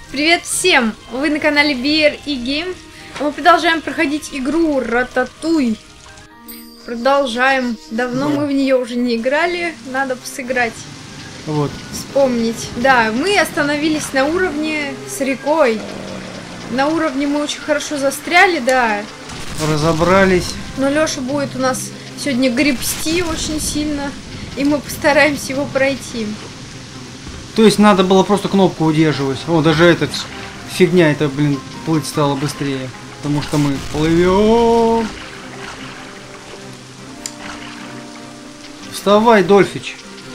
Привет всем! Вы на канале BR и Game. Мы продолжаем проходить игру Рататуй. Продолжаем. Давно мы в нее уже не играли. Надо сыграть. Вот. Вспомнить. Да, мы остановились на уровне с рекой. На уровне мы очень хорошо застряли, да. Разобрались. Но Лёша будет у нас сегодня гребсти очень сильно. И мы постараемся его пройти. То есть надо было просто кнопку удерживать. О, даже этот фигня, это, блин, плыть стало быстрее. Потому что мы плывем. Вставай, Дольфич.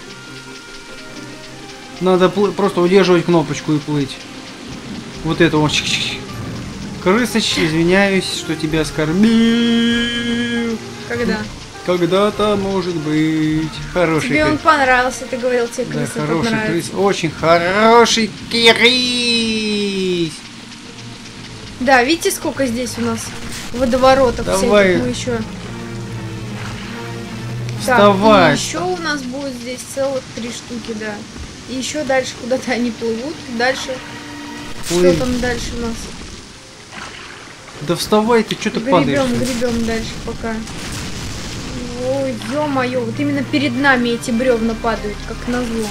Надо просто удерживать кнопочку и плыть. Вот это вот. Крысыч, извиняюсь, что тебя оскорбил. Когда? Когда-то, может быть, хороший Тебе крыс. он понравился, ты говорил, тебе крыс Да, хороший понравится. крыс. Очень хороший крыс. Да, видите, сколько здесь у нас водоворотов Давай. всяких мы еще. Вставай. Так, и еще у нас будет здесь целых 3 штуки, да. И еще дальше куда-то они плывут. Дальше. Ой. Что там дальше у нас? Да вставай, ты что-то падаешь. Гребем дальше пока. Ой, ё-моё, вот именно перед нами эти бревна падают, как назло.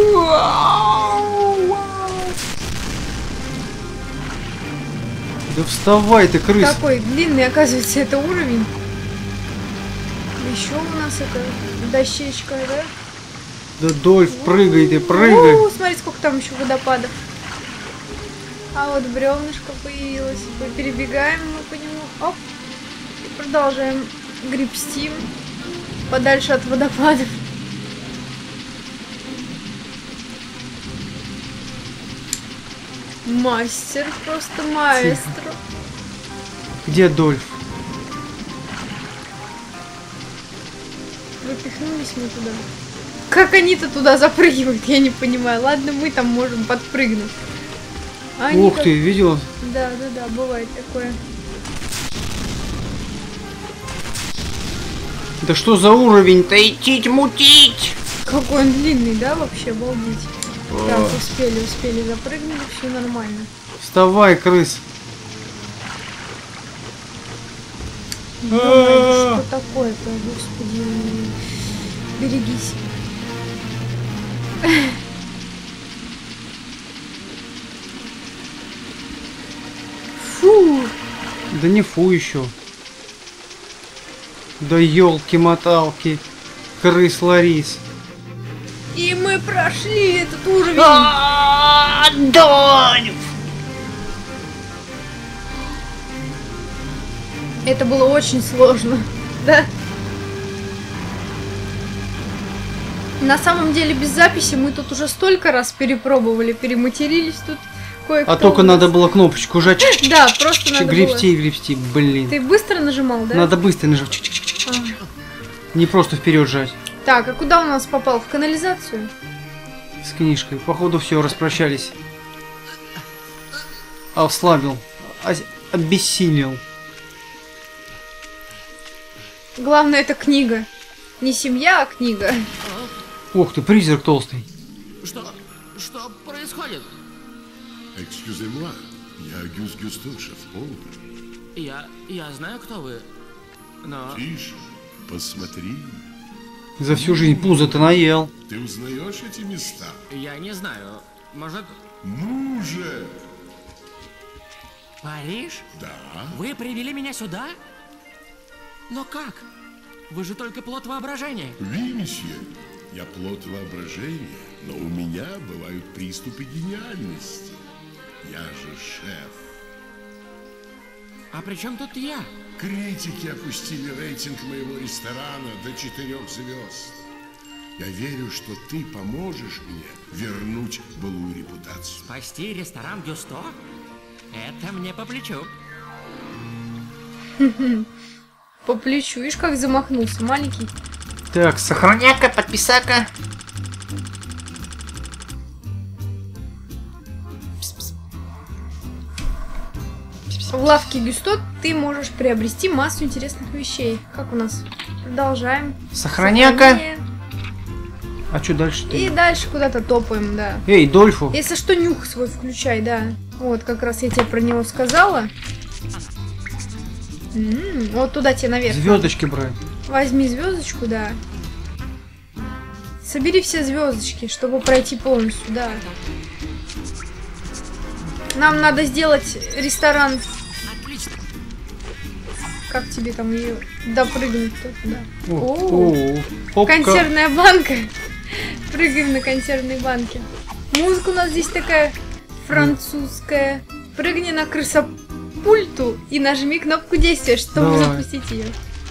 Да вставай ты, крыс. Какой длинный, оказывается, это уровень. Еще у нас это дощечка, да? Да, Дольф, прыгай ты, прыгай. Смотри, сколько там еще водопадов. А вот бревнышко появилось. Мы перебегаем мы по нему. Оп. И продолжаем гребсти подальше от водопадов. Мастер, просто маэстро. Где Дольф? Выпихнулись мы туда. Как они-то туда запрыгивают, я не понимаю. Ладно, мы там можем подпрыгнуть. А они Ух как... ты, видел? Да, бывает такое. Да что за уровень-то? Идти-мутить! Какой он длинный, да, вообще, обалдеть. О. Так, успели запрыгнули, все нормально. Вставай, крыс. Что такое-то, господи. Берегись. Фу. Да не фу еще. Да елки-моталки. Крыс Ларис. И мы прошли этот уровень. Дольф! Это было очень сложно, да? На самом деле, без записи мы тут уже столько раз перепробовали, перематерились тут кое-кто. А только надо было кнопочку жать. Да, просто надо гребсти, блин. Ты быстро нажимал, да? Надо быстро нажать. Не просто вперед жать. Так, а куда у нас попал? В канализацию? С книжкой. Походу все, распрощались. Ослабил. Обессилел. Главное, это книга. Не семья, а книга. Ух ты, призрак толстый. Что происходит? Excusez-moi, я Гюс Гюстушев, помню? Я знаю, кто вы, но... Тише, посмотри. За всю жизнь пузо-то наел. Ты узнаешь эти места? Я не знаю. Может, Ну же! Париж? Да. Вы привели меня сюда? Но как? Вы же только плод воображения. Oui, месье. Я плод воображения, но у меня бывают приступы гениальности. Я же шеф. А при чем тут я? Критики опустили рейтинг моего ресторана до 4 звезд. Я верю, что ты поможешь мне вернуть былую репутацию. Спасти ресторан Гюсто? Это мне по плечу. По плечу. Видишь, как замахнулся, маленький. Так, сохраняка, подписака. В лавке Гюсто ты можешь приобрести массу интересных вещей. Как у нас? Продолжаем. Сохраняка. Сохранение. А что дальше-то? И дальше куда-то топаем, да. Эй, Дольфу! Если что, нюх свой включай, да. Вот, как раз я тебе про него сказала. Вот туда тебе наверх. Звездочки брать. Возьми звездочку, да. Собери все звездочки, чтобы пройти полностью, да. Нам надо сделать ресторан. Отлично. Как тебе там ее допрыгнуть-то туда? О, попка. Консервная банка. Прыгаем на консервной банке. Музыка у нас здесь такая французская. Прыгни на крысопульту и нажми кнопку действия, чтобы Давай. запустить ее.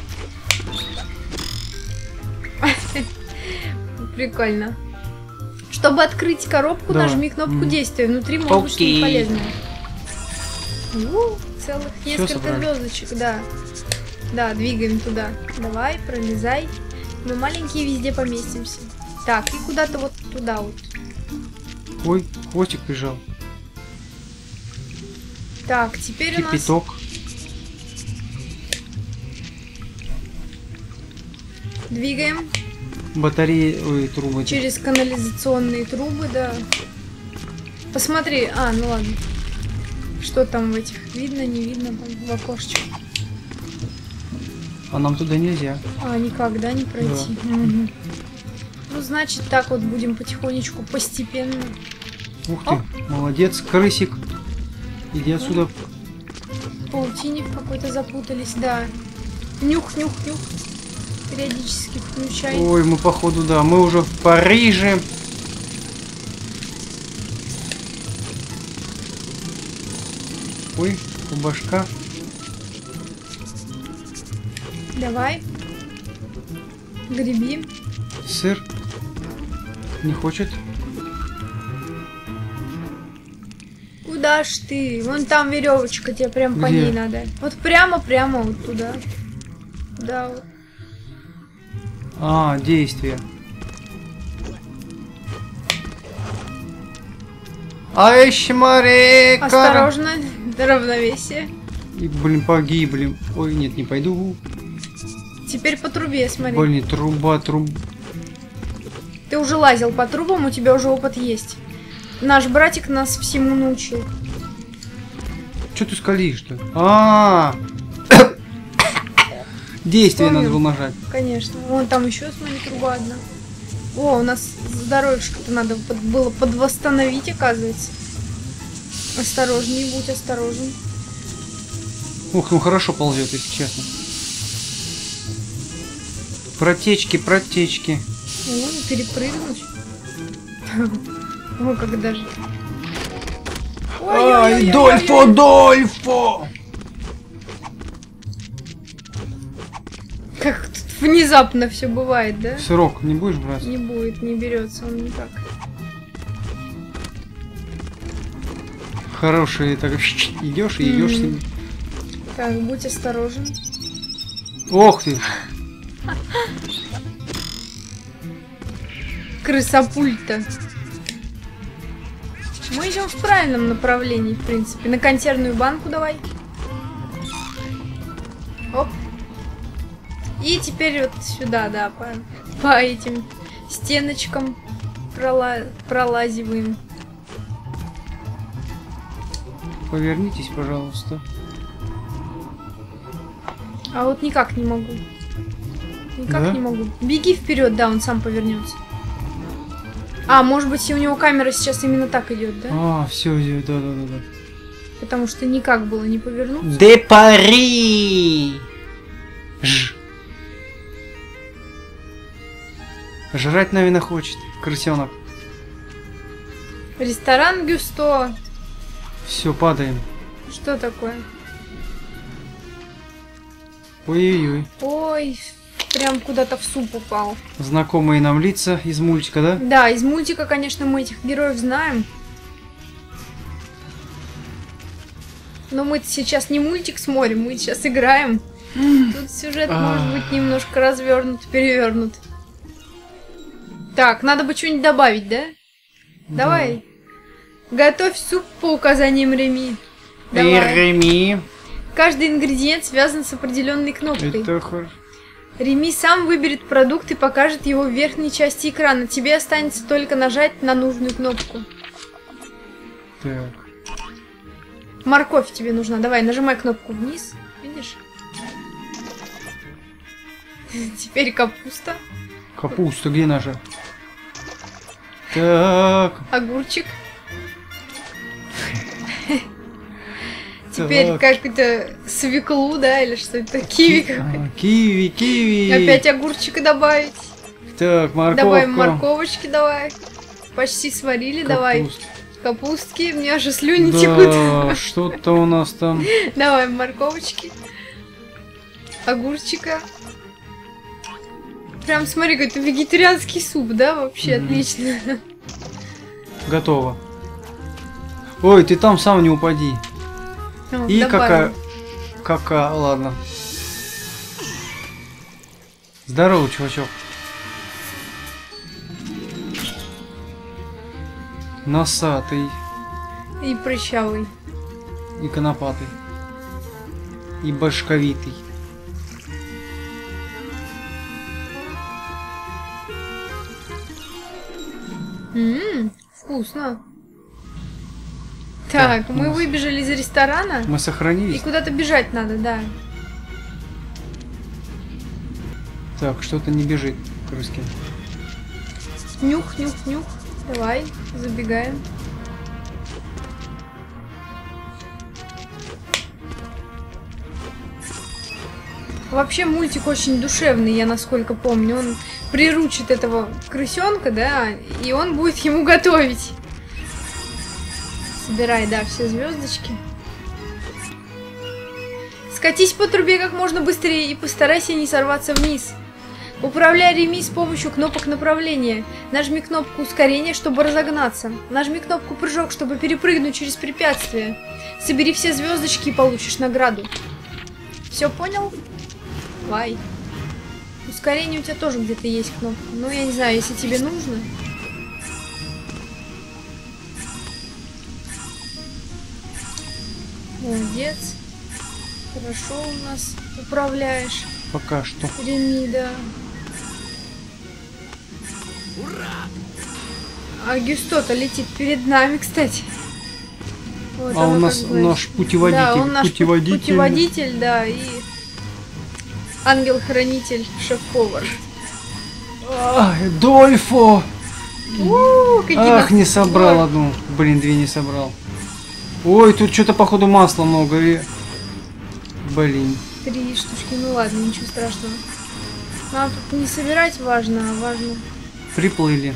Прикольно. Чтобы открыть коробку, Давай. нажми кнопку действия. Внутри может быть что-нибудь Окей. полезное. Целых несколько собрали. звездочек, да. Да, двигаем туда. Давай, пролезай. Мы маленькие везде поместимся. Так, и куда-то вот туда вот. Ой, хвостик прижал. Так, теперь у нас... Кипяток. Двигаем Батареи, ой, трубы. через канализационные трубы, да. Посмотри, ну ладно. Что там в этих? Видно, не видно там в окошечке? А нам туда нельзя. Никогда не пройти. Мгм. Ну, значит, так вот будем потихонечку, постепенно. Ух ты, молодец, крысик. Иди отсюда. В паутине в какой-то запутались, да. Нюх, нюх, нюх. Периодически включай. Ой, мы походу, да, мы уже в Париже. Ой, башка. Давай. Греби. Сыр. Не хочет. Куда ж ты? Вон там веревочка, тебе прям по Где? ней надо. Вот прямо вот туда. Да, вот. Действие. Ай, шмарека. Осторожно, равновесие. И, блин, погибли. Ой, нет, не пойду. Теперь по трубе, смотри. Блин, труба. Ты уже лазил по трубам, у тебя уже опыт есть. Наш братик нас всему научил. Че ты скалишь-то? Действие Вспомнил. надо было нажать. Конечно. Вон там еще, смотри, труба одна. О, у нас дорожку-то надо было подвосстановить, оказывается. Осторожней, будь осторожен. Ух, ну хорошо ползет, если честно. Протечки. О, перепрыгнуть. О, как даже. Ай, Дольфо! Как тут внезапно все бывает, да? Сырок не будешь брать? Не будет, не берется он никак. Хороший, так идешь и идешь себе. Так, будь осторожен. Ох ты! Крысопульта. Мы идем в правильном направлении, в принципе. На консервную банку давай. Оп. И теперь вот сюда, да, по этим стеночкам пролазиваем. Повернитесь, пожалуйста. А вот никак не могу. Никак Да? не могу. Беги вперед, да, он сам повернется. Может быть, и у него камера сейчас именно так идет, да? Все, да. Потому что никак было не повернуться. Де Пари! Жрать, наверное, хочет, крысенок. Ресторан Гюсто. Все, падаем. Что такое? Ой-ой-ой. Ой, прям куда-то в суп упал. Знакомые нам лица из мультика, да? Да, из мультика, конечно, мы этих героев знаем. Но мы-то сейчас не мультик смотрим, мы сейчас играем. Тут сюжет может быть немножко развернут, перевернут. Так, надо бы что-нибудь добавить, да? Давай. Готовь суп по указаниям Реми. Давай. Реми. Каждый ингредиент связан с определенной кнопкой. Это хорошо. Реми сам выберет продукт и покажет его в верхней части экрана. Тебе останется только нажать на нужную кнопку. Так. Морковь тебе нужна. Давай, нажимай кнопку вниз. Видишь? Теперь капуста. Капуста, где наша? Так. Огурчик. Теперь как это, свеклу, да, или что-то, киви какое-то. Киви. Опять огурчика добавить. Так, морковка. Давай морковочки, давай. Почти сварили, давай. Капуста. Капустки, у меня аж слюни Да, текут. что-то у нас там. Давай морковочки. Огурчика. Прям смотри, какой-то вегетарианский суп, да, вообще отлично. Готово. Ой, ты там сам не упади. Ну, И добавим. ладно. Здорово, чувачок. Носатый. И прыщавый. И конопатый. И башковитый. Вкусно. Так, мы выбежали из ресторана. Мы И сохранились. куда-то бежать надо, да. Так, что-то не бежит, крыски. Нюх. Давай, забегаем. Вообще мультик очень душевный, я насколько помню. Он приручит этого крысенка, да, и он будет ему готовить. Собирай, да, все звездочки. Скатись по трубе как можно быстрее и постарайся не сорваться вниз. Управляй Реми с помощью кнопок направления. Нажми кнопку ускорения, чтобы разогнаться. Нажми кнопку прыжок, чтобы перепрыгнуть через препятствие. Собери все звездочки и получишь награду. Все понял? Давай. Ускорение у тебя тоже где-то есть кнопка. Ну, я не знаю, если тебе нужно. Молодец. Хорошо у нас управляешь. Пока что. Реми, да. А Гюсто-то летит перед нами, кстати. Вот А оно у нас как бы- наш путеводитель. Да, он наш путеводитель. да, и ангел-хранитель, шеф-повар. Ай, Дольфо! Какие Ах, нас- не собрал одну. Блин, две не собрал. Ой, тут что-то походу масла много. Блин. 3 штучки, ну ладно, ничего страшного. Нам тут не собирать важно, а важно... Приплыли.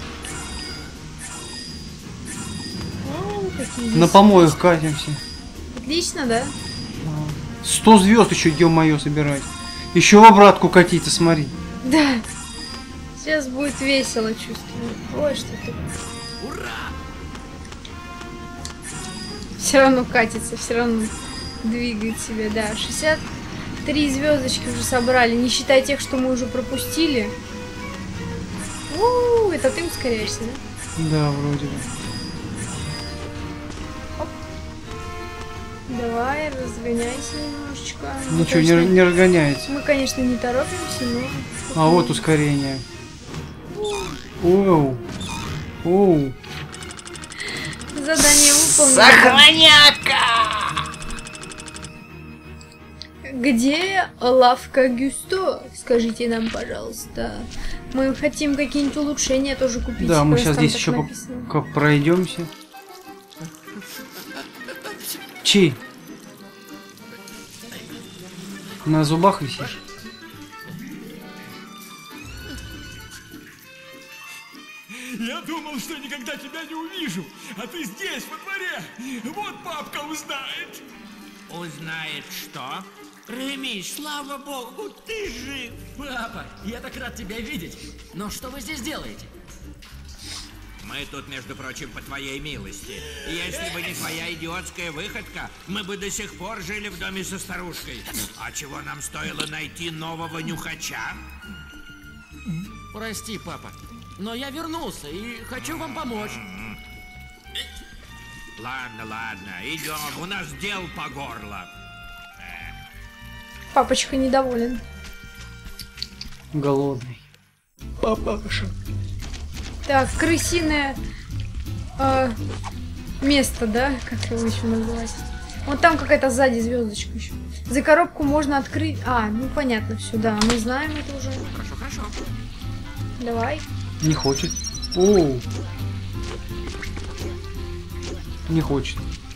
О, какие На здесь- помоях катимся. Отлично, да? 100 звезд еще, ё-моё, собирать. Еще в обратку катиться, смотри. Да. Сейчас будет весело, чувствую. Ой, что ты. Все равно катится, все равно двигает себя, да. 63 звездочки уже собрали, не считая тех, что мы уже пропустили. Это ты ускоряешься, да? Да, вроде бы. Давай, разгоняйся немножечко. Мы, Ничего, конечно, не разгоняется. мы, конечно, не торопимся, но... А вот ускорение. Оу. Оу. Задание выполнено. Сохраняка! Где лавка Гюсто? Скажите нам, пожалуйста. Мы хотим какие-нибудь улучшения тоже купить. Да, мы раз сейчас там здесь так еще написано. пройдемся. Чи? На зубах висишь? Я думал, что никогда тебя не увижу, а ты здесь, во дворе. Вот папка узнает. Узнает что? Реми, слава богу, ты жив. Папа, я так рад тебя видеть. Но что вы здесь делаете? Мы тут, между прочим, по твоей милости. Если бы не твоя идиотская выходка, мы бы до сих пор жили в доме со старушкой. А чего нам стоило найти нового нюхача? Прости, папа, но я вернулся и хочу вам помочь. Ладно, ладно, идем, у нас дел по горло. Папочка недоволен. Голодный. Папаша. Так, крысиное место, да? Как его еще называть? Вот там какая-то сзади звездочка еще. За коробку можно открыть. А, ну понятно, все, да. Мы знаем это уже. Хорошо, хорошо. Давай. Не хочет. О. Не хочет.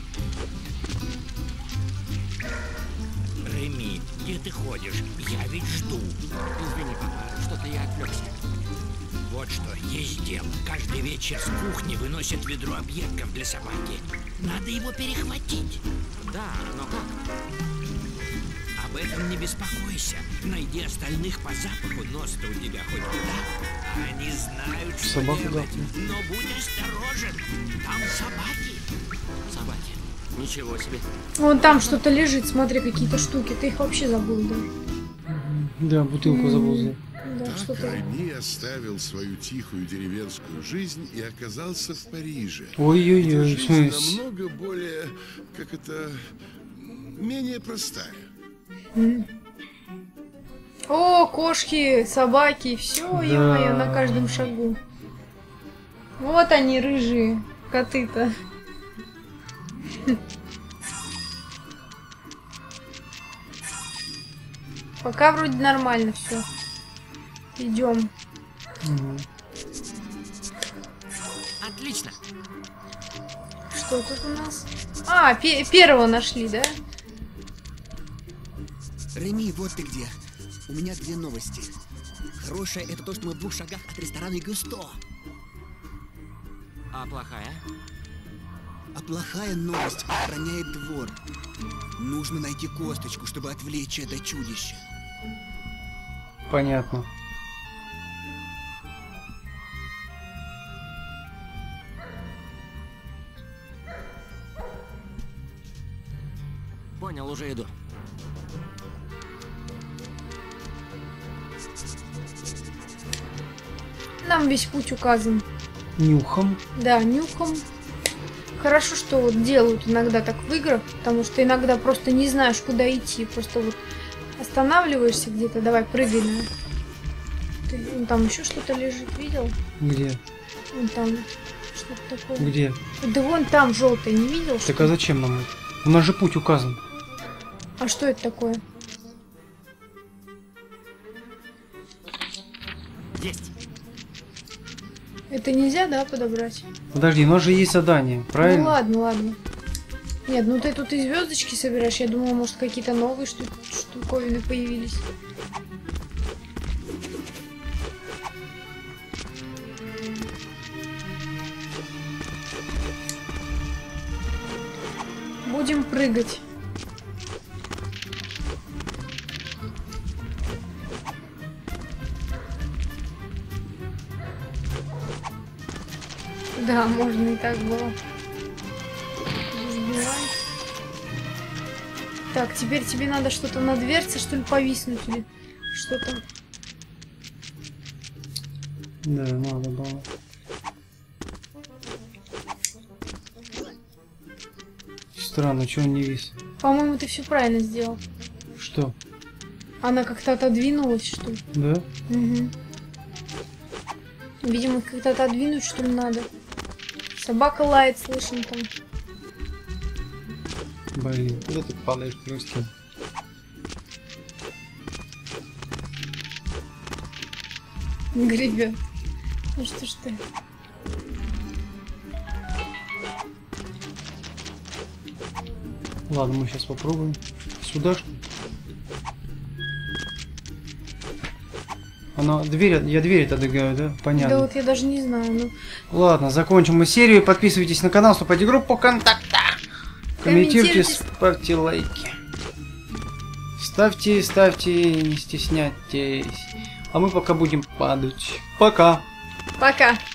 Реми, где ты ходишь? Я ведь жду. Извини, папа, что-то я отвлекся. Вот что, есть дело. Каждый вечер с кухни выносят ведро объедков для собаки. Надо его перехватить. Да, но как? Об этом не беспокойся. Найди остальных по запаху, нос-то у тебя хоть куда. Они знают, что Собака делать. гавкнет. Но будь осторожен. Там собаки. Собаки. Ничего себе. Вон там что-то лежит, смотри, какие-то штуки. Ты их вообще забыл, да? Да, бутылку забыл взять. Да, Так что-то. Реми оставил свою тихую деревенскую жизнь и оказался в Париже. Ой-ой-ой, Где в жизнь смысле? намного более, как это, менее простая. О, кошки, собаки, все, Да. ё-моё, на каждом шагу. Вот они, рыжие коты-то. Пока вроде нормально все. Идем. Мгм. Отлично. Что тут у нас? А, первого нашли, да? Реми, вот ты где. У меня две новости. Хорошая — это то, что мы в 2 шагах от ресторана Густо. А плохая? А плохая новость охраняет двор. Нужно найти косточку, чтобы отвлечь это чудище. Понятно. Понял, уже иду. Нам весь путь указан. Нюхом. Да, нюхом. Хорошо, что вот делают иногда так в играх, потому что иногда просто не знаешь, куда идти. Просто вот останавливаешься где-то, давай, прыгай на... Вон там еще что-то лежит, видел? Где? Вон там что-то такое. Где? Да вон там желтое, не видел? Так что а ли? зачем нам это? У нас же путь указан. А что это такое? Есть. Это нельзя, да, подобрать? Подожди, у нас же есть задание, правильно? Ну ладно, ладно. Нет, ну ты тут и звездочки собираешь. Я думала, может, какие-то новые штуковины появились. Будем прыгать. Да, можно и так было. Разбивай. Так, теперь тебе надо что-то на дверце, что ли, повиснуть или что-то. Да, надо было. Странно, чего он не вис? По-моему, ты все правильно сделал. Что? Она как-то отодвинулась, что ли? Да? Угу. Видимо, как-то отодвинуть, что ли, надо. Собака лает, слышим там. Блин, куда ты падаешь, крыски? Гребет. Ну что ж ты. Ладно, мы сейчас попробуем. Сюда что ли? Она дверь, я дверь отодвигаю, да? Понятно. Да вот я даже не знаю, ну. Ладно, закончим мы серию. Подписывайтесь на канал, вступайте в группу ВКонтакте. Комментируйте, Комментируйте. ставьте лайки. Ставьте, не стесняйтесь. А мы пока будем падать. Пока. Пока.